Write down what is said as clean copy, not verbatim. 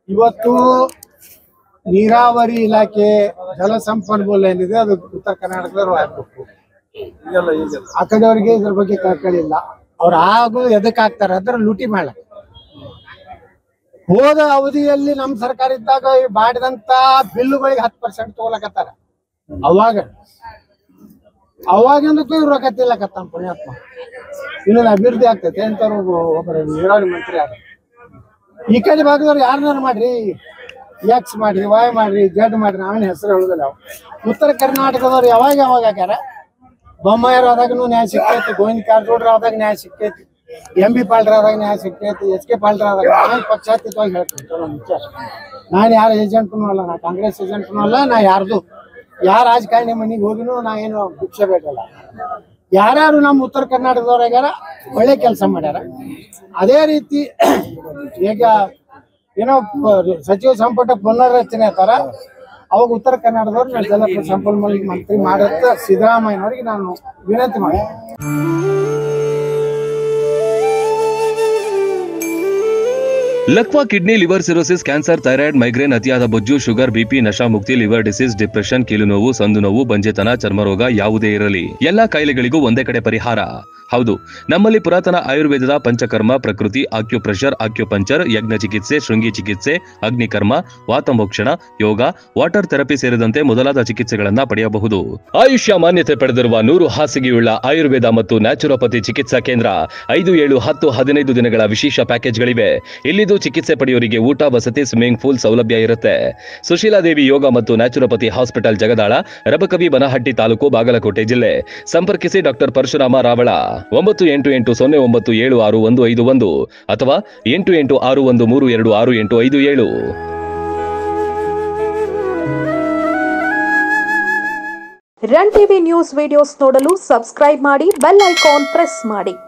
ಇವತ್ತು ನೀರಾವರಿ ಇಲಾಖೆ ಜಲಸಂಪನ್ಮೂಲ ಏನಿದೆ ಅದು ಉತ್ತರ ಕರ್ನಾಟಕದವ್ರು ಆಗ್ಬೇಕು. ಆ ಕಡೆಯವರಿಗೆ ಇದ್ರ ಬಗ್ಗೆ ಕಳ್ಕಳಿಲ್ಲ. ಅವ್ರು ಆಗು ಎದಕ್ ಆಗ್ತಾರೆ ಅಂದ್ರೆ ಲೂಟಿ ಮಾಡ. ಹೋದ ಅವಧಿಯಲ್ಲಿ ನಮ್ ಸರ್ಕಾರ ಇದ್ದಾಗ ಮಾಡಿದಂತ ಬಿಲ್ಲುಗಳಿಗೆ 10% ತಗೊಳಕತ್ತಾರ. ಅವಾಗಿಂದಕ್ಕೂ ಇವ್ರು ರೊಕ್ಕ ತಿಲ್ಲಕತ್ತಾನ ಪುಣ್ಯಾತ್ಮ. ಇನ್ನೊಂದು ಅಭಿವೃದ್ಧಿ ಆಗ್ತೈತೆ ಅಂತ ಒಬ್ಬರು ನೀರಾವರಿ ಮಂತ್ರಿ ಆಗ. ಈ ಕಡೆ ಭಾಗದವ್ರು ಯಾರನ್ನಾರು ಮಾಡ್ರಿ, ಎಕ್ಸ್ ಮಾಡ್ರಿ, ವಾಯ್ ಮಾಡ್ರಿ, ಜಡ್ ಮಾಡ್ರಿ, ಅವನ ಹೆಸರು ಹೇಳುದಿಲ್ಲ. ಉತ್ತರ ಕರ್ನಾಟಕದವ್ರು ಯಾವಾಗ ಆಗ್ಯಾರ? ಬೊಮ್ಮಾಯರು ಆದಾಗನು ನ್ಯಾಯ ಸಿಕ್ಕೈತಿ, ಗೋವಿಂದ ಕಾರಜೋಳರು ಆದಾಗ ನ್ಯಾಯ ಸಿಕ್ಕೈತಿ, MB ಪಾಲ್ರ ಆದಾಗ ನ್ಯಾಯ ಸಿಕ್ಕೈತಿ, SK ಪಾಲ್ರ ಆದಾಗ. ನಾನು ಪಕ್ಷಾತೀತವಾಗಿ ಹೇಳ್ತೀನಿ, ನಾನು ಯಾರ ಏಜೆಂಟ್ನು ಅಲ್ಲ, ನಾ ಕಾಂಗ್ರೆಸ್ ಏಜೆಂಟ್ನು ಅಲ್ಲ, ನಾ ಯಾರ್ದು ಯಾರ ರಾಜಕಾರಣಿ ಮನೆಗೆ ಹೋಗಿನೂ ನಾ ಏನು ಭಿಕ್ಷೆ ಬೇಕಲ್ಲ. ಯಾರ್ಯಾರು ನಮ್ಮ ಉತ್ತರ ಕರ್ನಾಟಕದವ್ರಾಗ್ಯಾರ ಒಳ್ಳೆ ಕೆಲಸ ಮಾಡ್ಯಾರ. ಅದೇ ರೀತಿ ಈಗ ಏನೋ ಸಚಿವ ಸಂಪುಟ ಪುನರ್ರಚನೆ ಆತಾರ, ಅವಾಗ ಉತ್ತರ ಕನ್ನಡದವ್ರು ನಾನು ಜಲ ಸಂಪನ್ಮೂಲ ಮಂತ್ರಿ ಮಾಡತ್ತ ಸಿದ್ದರಾಮಯ್ಯನವರಿಗೆ ನಾನು ವಿನಂತಿ ಮಾಡಿ. ಲಕ್ವಾ kidney, liver cirrhosis, cancer, thyroid, migraine, ಅತಿಯಾದ ಬೊಜ್ಜು, ಶುಗರ್, ಬಿಪಿ, ನಶಾ ಮುಕ್ತಿ, ಲಿವರ್ ಡಿಸೀಸ್, ಡಿಪ್ರೆಷನ್, ಕೀಲು ನೋವು, ಸಂದು ನೋವು, ಬಂಜೆತನ, ಚರ್ಮರೋಗ ಯಾವುದೇ ಇರಲಿ ಎಲ್ಲಾ ಕಾಯಿಲೆಗಳಿಗೂ ಒಂದೇ ಕಡೆ ಪರಿಹಾರ. ಹೌದು, ನಮ್ಮಲ್ಲಿ ಪುರಾತನ ಆಯುರ್ವೇದದ ಪಂಚಕರ್ಮ, ಪ್ರಕೃತಿ, ಆಕ್ಯುಪ್ರೆಷರ್, ಆಕ್ಯುಪಂಚರ್, ಯಜ್ಞ ಚಿಕಿತ್ಸೆ, ಶೃಂಗಿ ಚಿಕಿತ್ಸೆ, ಅಗ್ನಿಕರ್ಮ, ವಾತಮೋಕ್ಷಣ, ಯೋಗ, ವಾಟರ್ ಥೆರಪಿ ಸೇರಿದಂತೆ ಮೊದಲಾದ ಚಿಕಿತ್ಸೆಗಳನ್ನ ಪಡೆಯಬಹುದು. ಆಯುಷ್ಯ ಮಾನ್ಯತೆ ಪಡೆದಿರುವ 100 ಹಾಸಿಗೆಯುಳ್ಳ ಆಯುರ್ವೇದ ಮತ್ತು ನ್ಯಾಚುರೋಪತಿ ಚಿಕಿತ್ಸಾ ಕೇಂದ್ರ 5, 7, 10, 15 ದಿನಗಳ ವಿಶೇಷ ಪ್ಯಾಕೇಜ್ಗಳಿವೆ. ಇಲ್ಲಿದ್ದು ಚಿಕಿತ್ಸೆ ಪಡೆಯೋರಿಗೆ ಊಟ, ವಸತಿ, ಸ್ವಿಮ್ಮಿಂಗ್ ಪೂಲ್ ಸೌಲಭ್ಯ ಇರುತ್ತೆ. ಸುಶೀಲಾದೇವಿ ಯೋಗ ಮತ್ತು ನ್ಯಾಚುರೋಪತಿ ಹಾಸ್ಪಿಟಲ್, ಜಗದಾಳ, ರಬಕವಿ, ಬನಹಟ್ಟಿ ತಾಲೂಕು, ಬಾಗಲಕೋಟೆ ಜಿಲ್ಲೆ. ಸಂಪರ್ಕಿಸಿ ಡಾಕ್ಟರ್ ಪರಶುರಾಮ ರಾವಳ 9880076151 ಅಥವಾ 8861326857. ರನ್ ಟಿವಿ ನ್ಯೂಸ್ ವಿಡಿಯೋಸ್ ನೋಡಲು ಸಬ್ಸ್ಕ್ರೈಬ್ ಮಾಡಿ, ಬೆಲ್ ಐಕಾನ್ ಪ್ರೆಸ್ ಮಾಡಿ.